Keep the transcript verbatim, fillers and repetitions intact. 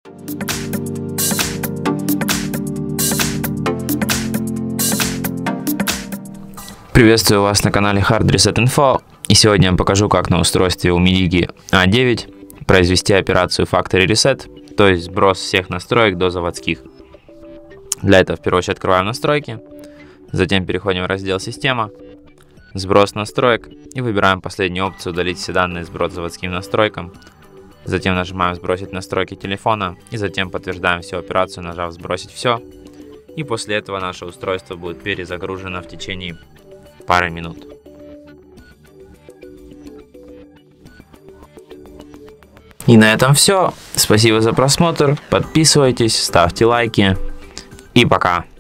Приветствую вас на канале Hard Reset Info, и сегодня я покажу, как на устройстве у Midigi а девять произвести операцию Factory Reset, то есть сброс всех настроек до заводских. Для этого в первую очередь открываем настройки, затем переходим в раздел Система, сброс настроек и выбираем последнюю опцию удалить все данные сброс заводским настройкам. Затем нажимаем сбросить настройки телефона и затем подтверждаем всю операцию, нажав сбросить все. И после этого наше устройство будет перезагружено в течение пары минут. И на этом все. Спасибо за просмотр. Подписывайтесь, ставьте лайки. И пока.